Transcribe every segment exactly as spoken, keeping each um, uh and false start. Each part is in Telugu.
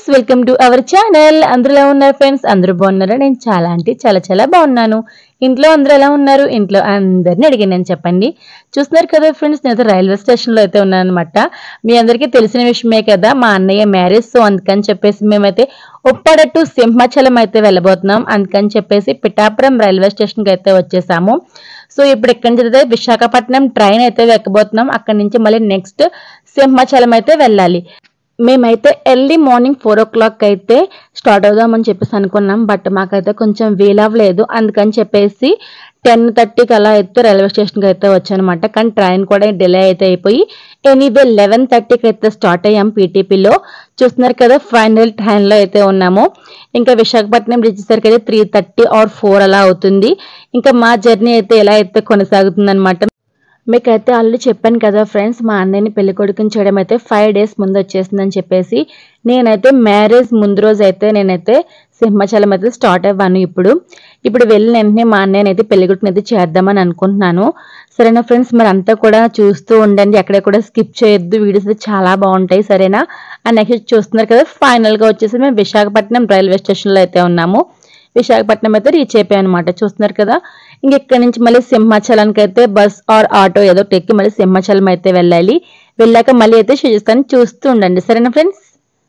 Friends, welcome to our channel. అందరూ ఎలా ఉన్నారు ఫ్రెండ్స్? అందరూ బాగున్నారా? నేను చాలా అంటే చాలా చాలా బాగున్నాను. ఇంట్లో అందరూ ఎలా ఉన్నారు? ఇంట్లో అందరిని అడిగాను చెప్పండి. చూస్తున్నారు కదా ఫ్రెండ్స్, నేను రైల్వే స్టేషన్లో అయితే ఉన్నాను అనమాట. మీ అందరికీ తెలిసిన విషయమే కదా, మా అన్నయ్య మ్యారేజ్. సో అందుకని చెప్పేసి మేమైతే ఉప్పాడ టు సింహాచలం అయితే వెళ్ళబోతున్నాం. అందుకని చెప్పేసి పిఠాపురం రైల్వే స్టేషన్కి అయితే వచ్చేసాము. సో ఇప్పుడు ఇక్కడి నుంచి అయితే విశాఖపట్నం ట్రైన్ అయితే ఎక్కబోతున్నాం. అక్కడి నుంచి మళ్ళీ నెక్స్ట్ సింహాచలం అయితే వెళ్ళాలి. మేమైతే early morning four o'clock అయితే స్టార్ట్ అవుదామని చెప్పేసి అనుకున్నాం. బట్ మాకైతే కొంచెం వీలవ్వలేదు. అందుకని చెప్పేసి టెన్ థర్టీకి అలా అయితే రైల్వే స్టేషన్కి అయితే వచ్చానమాట. కానీ ట్రైన్ కూడా డిలే అయితే అయిపోయి ఎనీవే లెవెన్ థర్టీకి అయితే స్టార్ట్ అయ్యాం పీటీపీలో. చూస్తున్నారు కదా, ఫైనల్ ట్రైన్లో అయితే ఉన్నాము. ఇంకా విశాఖపట్నం రీచ్ అయ్యేసరికి అయితే త్రీ థర్టీ ఆర్ ఫోర్ అలా అవుతుంది. ఇంకా మా జర్నీ అయితే ఎలా అయితే కొనసాగుతుంది అనమాట. మీకైతే ఆల్రెడీ చెప్పాను కదా ఫ్రెండ్స్, మా అన్నయ్యని పెళ్లి కొడుకుని చేయడం అయితే ఫైవ్ డేస్ ముందు వచ్చేసిందని చెప్పేసి నేనైతే మ్యారేజ్ ముందు రోజు అయితే నేనైతే సింహాచలం అయితే స్టార్ట్ అవ్వాను. ఇప్పుడు ఇప్పుడు వెళ్ళిన వెంటనే మా అన్నయ్యని అయితే పెళ్లి కొడుకుని అయితే చేద్దామని అనుకుంటున్నాను. సరేనా ఫ్రెండ్స్, మరి అంతా కూడా చూస్తూ ఉండండి, ఎక్కడ కూడా స్కిప్ చేయొద్దు. వీడియోస్ అయితే చాలా బాగుంటాయి. సరేనా? అండ్ నెక్స్ట్ చూస్తున్నారు కదా, ఫైనల్గా వచ్చేసి మేము విశాఖపట్నం రైల్వే స్టేషన్లో అయితే ఉన్నాము. విశాఖపట్నం అయితే రీచ్ అయిపోయాయి అనమాట. చూస్తున్నారు కదా, ఇంక ఇక్కడ నుంచి మళ్ళీ సింహాచలానికి అయితే బస్ ఆర్ ఆటో ఏదో ఎక్కి మళ్ళీ సింహాచలం అయితే వెళ్ళాలి. వెళ్ళాక మళ్ళీ అయితే చూస్తాను, చూస్తూ ఉండండి. సరేనా ఫ్రెండ్స్?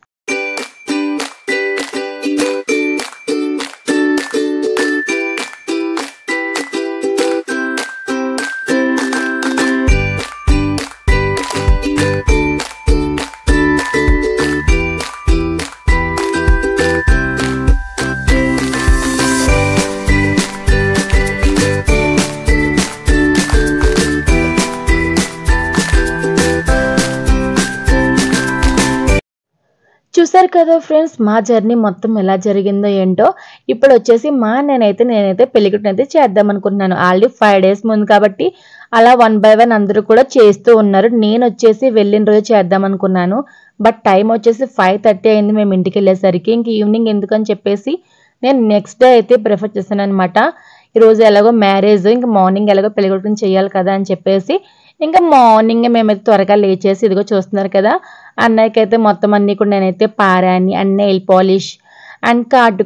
చూసారు కదా ఫ్రెండ్స్, మా జర్నీ మొత్తం ఎలా జరిగిందో ఏంటో. ఇప్పుడు వచ్చేసి మా నేనైతే నేనైతే పెళ్లికట్టుని అయితే చేద్దాం అనుకుంటున్నాను. ఆల్రెడీ ఫైవ్ డేస్ ముందు కాబట్టి అలా వన్ బై వన్ అందరూ కూడా చేస్తూ ఉన్నారు. నేను వచ్చేసి వెళ్ళిన రోజు చేద్దాం అనుకున్నాను. బట్ టైం వచ్చేసి ఫైవ్ థర్టీ అయింది మేము ఇంటికి వెళ్ళేసరికి. ఇంక ఈవినింగ్ ఎందుకని చెప్పేసి నేను నెక్స్ట్ డే అయితే ప్రిఫర్ చేశాను అనమాట. ఈరోజు ఎలాగో మ్యారేజ్, ఇంకా మార్నింగ్ ఎలాగో పెళ్లికట్టుని చేయాలి కదా అని చెప్పేసి ఇంకా మార్నింగ్ మేమైతే త్వరగా లేచేసి ఇదిగో చూస్తున్నారు కదా, అన్నయ్యకి అయితే మొత్తం అన్ని కూడా నేనైతే పారాని and nail polish and card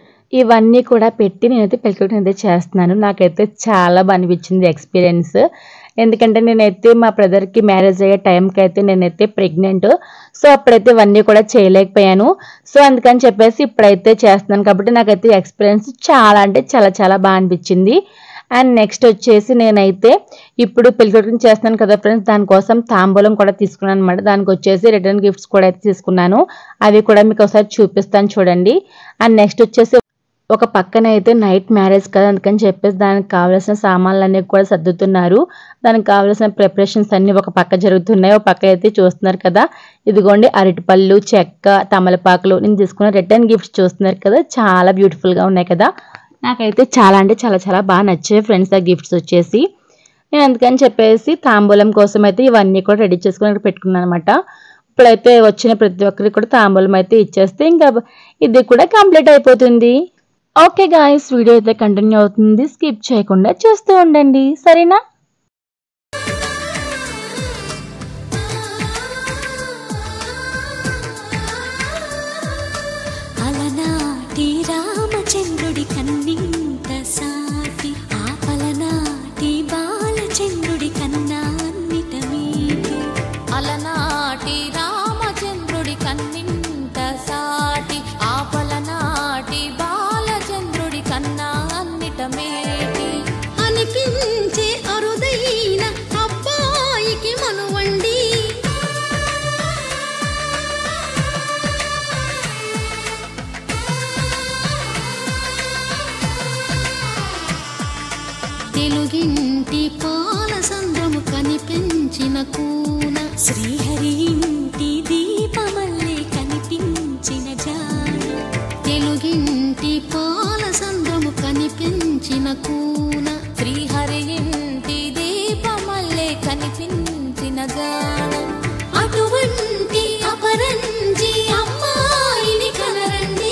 ఇవన్నీ కూడా పెట్టి నేనైతే పెళ్లికట్టుని అయితే చేస్తున్నాను. నాకైతే చాలా బాగా అనిపించింది ఎక్స్పీరియన్స్. ఎందుకంటే నేనైతే మా బ్రదర్కి మ్యారేజ్ అయ్యే టైంకి అయితే నేనైతే ప్రెగ్నెంట్. సో అప్పుడైతే ఇవన్నీ కూడా చేయలేకపోయాను. సో అందుకని చెప్పేసి ఇప్పుడైతే చేస్తున్నాను కాబట్టి నాకైతే ఎక్స్పీరియన్స్ చాలా అంటే చాలా చాలా బాగా అనిపించింది. అండ్ నెక్స్ట్ వచ్చేసి నేనైతే ఇప్పుడు పెళ్లికొడుకుని చేస్తున్నాను కదా ఫ్రెండ్స్, దానికోసం తాంబూలం కూడా తీసుకున్నాను అనమాట. దానికి వచ్చేసి రిటర్న్ గిఫ్ట్స్ కూడా అయితే తీసుకున్నాను. అవి కూడా మీకు ఒకసారి చూపిస్తాను చూడండి. అండ్ నెక్స్ట్ వచ్చేసి ఒక పక్కన అయితే నైట్ మ్యారేజ్ కదా, అందుకని చెప్పేసి దానికి కావాల్సిన సామాన్లు అన్నీ కూడా సర్దుతున్నారు. దానికి కావాల్సిన ప్రిపరేషన్స్ అన్నీ ఒక పక్క జరుగుతున్నాయి. ఒక పక్క అయితే చూస్తున్నారు కదా, ఇదిగోండి అరటిపళ్ళు, చెక్క, తమలపాకులు నేను తీసుకున్న రిటర్న్ గిఫ్ట్స్ చూస్తున్నారు కదా, చాలా బ్యూటిఫుల్గా ఉన్నాయి కదా. నాకైతే చాలా అంటే చాలా చాలా బాగా నచ్చాయి ఫ్రెండ్స్ ఆ గిఫ్ట్స్ వచ్చేసి. నేను అందుకని చెప్పేసి తాంబూలం కోసం అయితే ఇవన్నీ కూడా రెడీ చేసుకుని ఇక్కడ పెట్టుకున్నాను అనమాట. ఇప్పుడైతే వచ్చిన ప్రతి ఒక్కరికి కూడా తాంబూలం అయితే ఇచ్చేస్తే ఇంకా ఇది కూడా కంప్లీట్ అయిపోతుంది. ఓకే గాయ్స్, వీడియో అయితే కంటిన్యూ అవుతుంది, స్కిప్ చేయకుండా చూస్తూ ఉండండి. సరేనా? చంద్రుడి కన్నింత సాటి ఆపలనాటి బాలచంద్రుడి కన్నా అన్నిట మీటి అలనాటి రామచంద్రుడి కన్నింత సాటి ఆపలనాటి బాలచంద్రుడి కన్నా అన్నిట మేటి అనిపించే అరుదైన అబ్బాయికి మనువండి తెలుగింటి పాల సంద్రము కనిపించిన కూన శ్రీహరి ఇంటి దీపమల్లే కనిపించిన జాన తెలుగింటి పాల సంద్రము కనిపించిన కూన శ్రీహరి ఇంటి దీపమల్లే కనిపించిన జాన అటువంటి అపరంజి అమ్మాయిని కనరండి.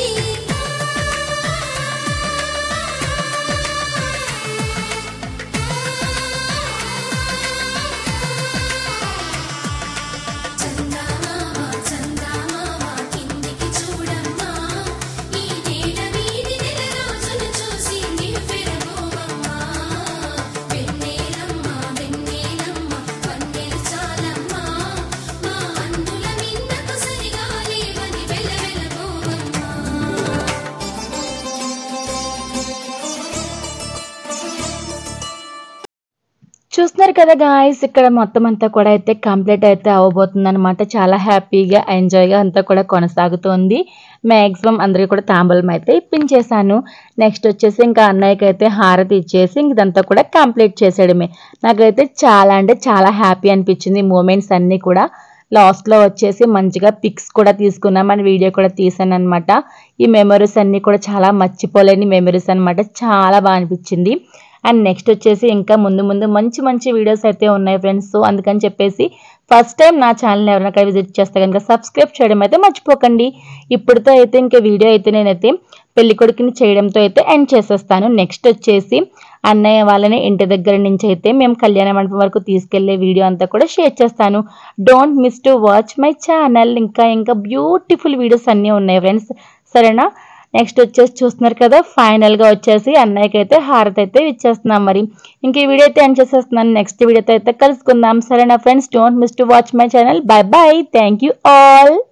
కదా గాయ్స్, ఇక్కడ మొత్తం అంతా కూడా అయితే కంప్లీట్ అయితే అవ్వబోతుంది అనమాట. చాలా హ్యాపీగా ఎంజాయ్గా అంతా కూడా కొనసాగుతుంది. మ్యాక్సిమం అందరికీ కూడా తాంబూలం అయితే ఇప్పించేశాను. నెక్స్ట్ వచ్చేసి ఇంకా అన్నయ్యకి అయితే హారతి ఇచ్చేసి ఇదంతా కూడా కంప్లీట్ చేసేయడమే. నాకైతే చాలా అంటే చాలా హ్యాపీ అనిపించింది మూమెంట్స్ అన్నీ కూడా. లాస్ట్లో వచ్చేసి మంచిగా పిక్స్ కూడా తీసుకున్నాం అండ్ వీడియో కూడా తీసాను అనమాట. ఈ మెమరీస్ అన్నీ కూడా చాలా మర్చిపోలేని మెమరీస్ అనమాట. చాలా బాగా అనిపించింది. అండ్ నెక్స్ట్ వచ్చేసి ఇంకా ముందు ముందు మంచి మంచి వీడియోస్ అయితే ఉన్నాయి ఫ్రెండ్స్. సో అందుకని చెప్పేసి ఫస్ట్ టైం నా ఛానల్ ఎవరైనా విజిట్ చేస్తే కనుక సబ్స్క్రైబ్ చేయడం అయితే మర్చిపోకండి. ఇప్పుడుతో అయితే ఇంకా వీడియో అయితే నేనైతే పెళ్లి కొడుకుని చేయడంతో అయితే ఎండ్ చేసేస్తాను. నెక్స్ట్ వచ్చేసి అన్నయ్య వాళ్ళని ఇంటి దగ్గర నుంచి అయితే మేము కళ్యాణ మండపం వరకు తీసుకెళ్లే వీడియో అంతా కూడా షేర్ చేస్తాను. Don't miss to watch my channel. ఇంకా ఇంకా బ్యూటిఫుల్ వీడియోస్ అన్నీ ఉన్నాయి ఫ్రెండ్స్, సరేనా. నెక్స్ట్ వచ్చేసి చూస్తున్నారు కదా, ఫైనల్గా వచ్చేసి అన్నయ్యకి అయితే హారతి అయితే ఇచ్చేస్తున్నాం. మరి ఇంక ఈ వీడియో అయితే ఎండ్ చేసేస్తున్నాను. నెక్స్ట్ వీడియోతో అయితే కలుసుకుందాం, సరేనా friends. Don't miss to watch my channel. Bye bye. Thank you all.